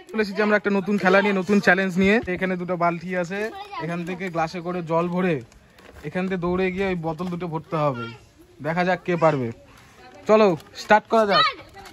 চলে এসেছি আমরা একটা নতুন খেলা নিয়ে, নতুন চ্যালেঞ্জ নিয়ে। এখানে দুটো বালতি আছে, এখান থেকে গ্লাসে করে জল ভরে এখান থেকে দৌড়ে গিয়ে ওই বোতল দুটো ভরতে হবে। দেখা যাক কে পারবে। চলো স্টার্ট করা যাক।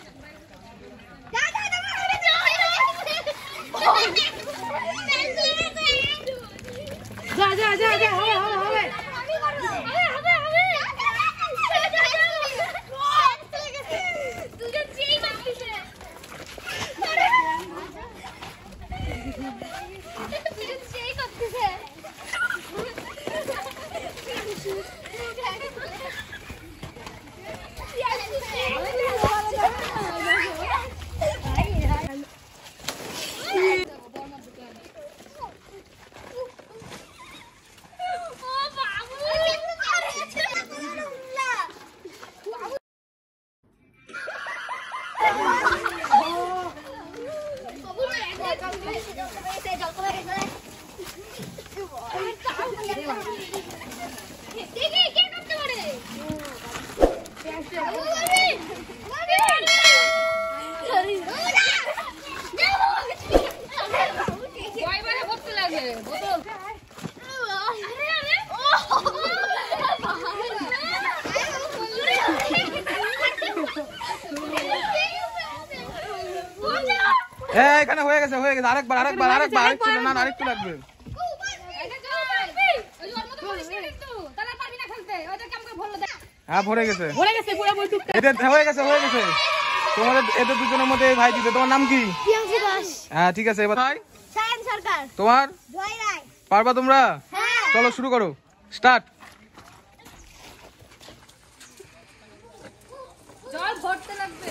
এখানে হয়ে গেছে আরেকবার আরেকটু না আরেকটু লাগবে। হ্যাঁ ভরে গেছে তোমাদের এদের দুজনের মধ্যে ভাই দিতে। তোমার নাম কি? হ্যাঁ ঠিক আছে, এবার তোমার পারবা তোমরা? চলো শুরু করো, স্টার্ট। জল ভরতে লাগবে।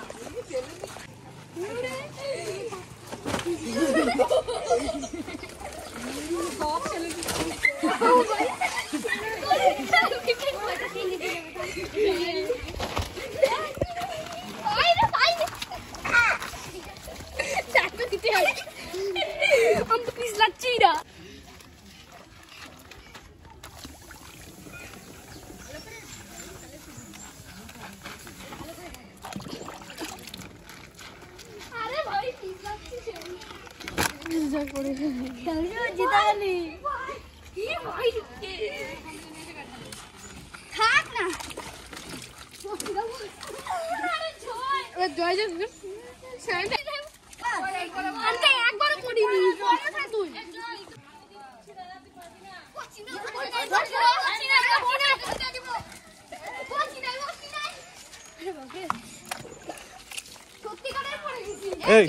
এই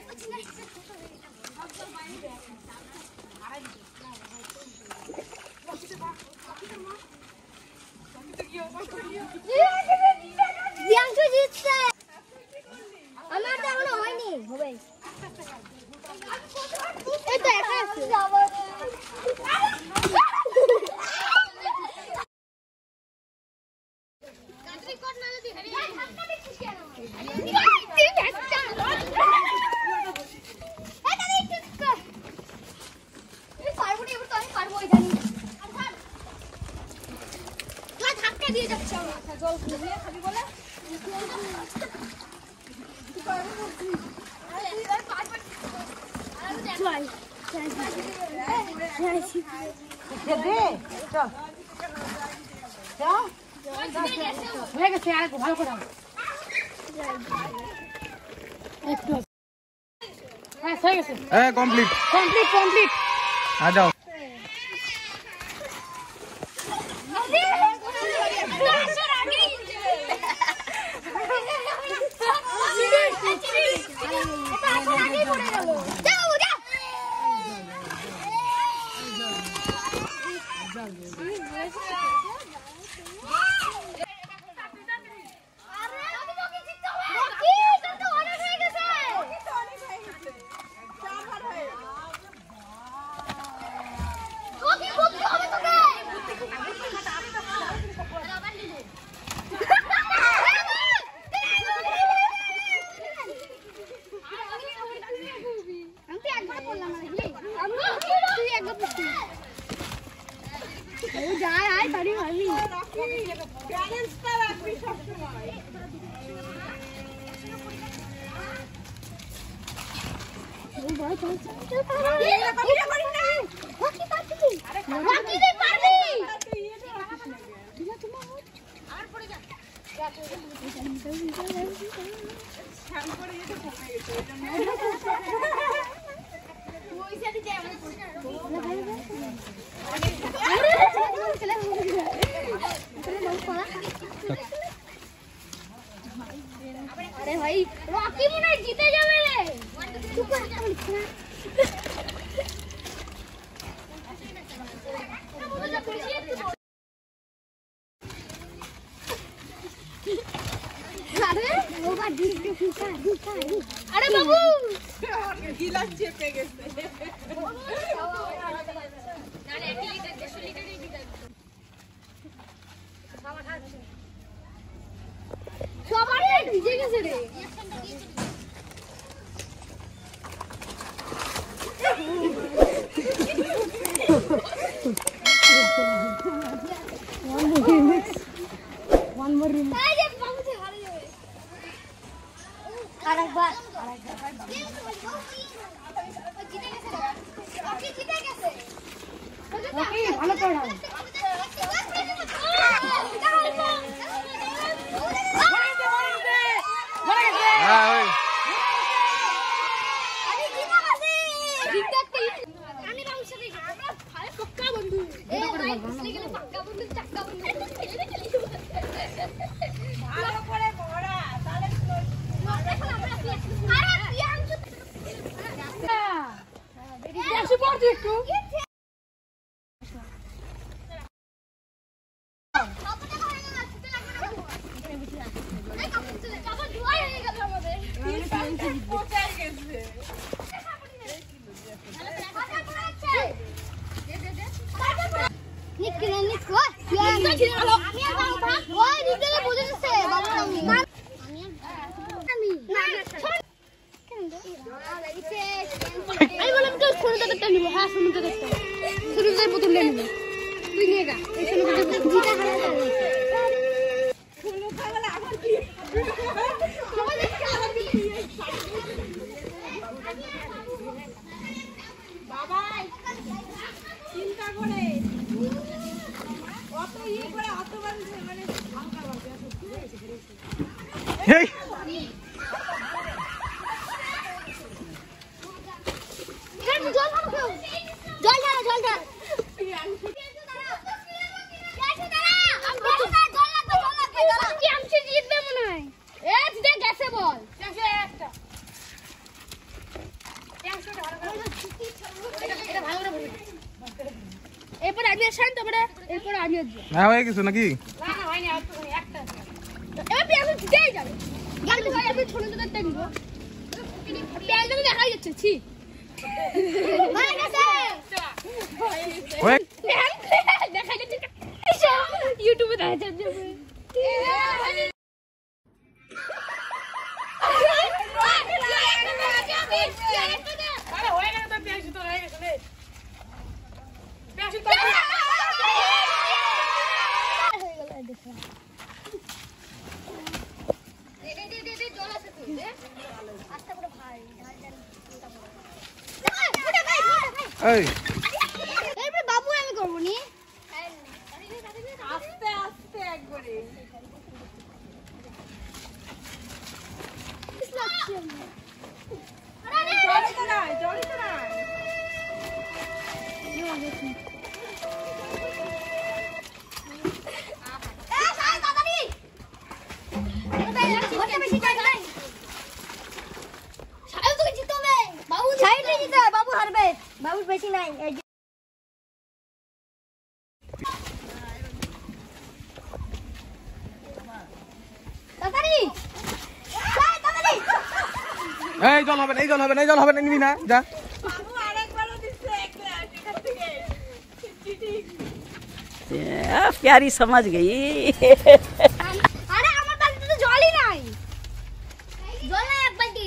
কমপ্লিট আ যাও। अरे भाई रॉकी मुन्ना जीते जावे रे अरे बाबू गिलास चेपे गेছে না 1 লিটার 150 লিটারই দিতে সবারই ভিজে গেছে রে one more remix এই যে বাবু সে হারিয়ে যাবে আরেকবার জিতে গেছে ওকে জিতে গেছে ওকে ভালো পড়া Hey! এরপর আমি আসেন তারপরে এরপর আমি আসবো না হয়ে কিছু নাকি না না হয়নি আর তো একটা এবার আমি জিতেই যাবে গাল ভাই আমি ছোট ছোট একটা নিব প্যান্ট আমি দেখাই যাচ্ছে ছি হয়ে গেছে ওই দেখাই যাচ্ছে ইউটিউবে দেখা যাচ্ছে আরে হয়ে গেল তো পেঁয়াজি তো হয়ে গেছে রে পেঁয়াজি তো হয়ে গেল দেখো দে জল আছে তুই দে আস্তে করে ভাই এই এরপর বাবু আমি করব নি আস্তে আস্তে একবারে আরে জলই তো নাই বাবু হারবে বাবু বেশি নাই এই জল হবে না নিবি না যা বাবু আরেকবারও দিচ্ছে এক গ্লাস এখান থেকে प्यारी समझ गई আরে আমার বালতিতে তো জলই নাই জল নাই এক বালতি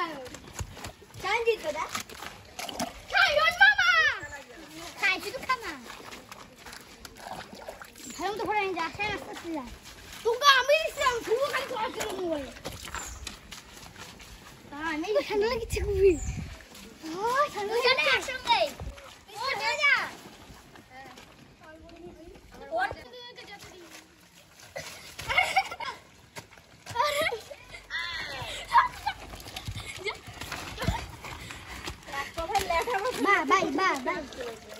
চাঞ্জিত দাদা খাই রোজ মামা খাই শুধু খানা ভালো তো করে যা আসে রাস্তা ছিল তোকে আমি দিছিলাম শুধু খালি তোর ছিল মোবাইল আমি তো ঠান্ডা লাগছে খুবই ও ঠান্ডা লাগছে একসঙ্গে ও যা ওর Bye.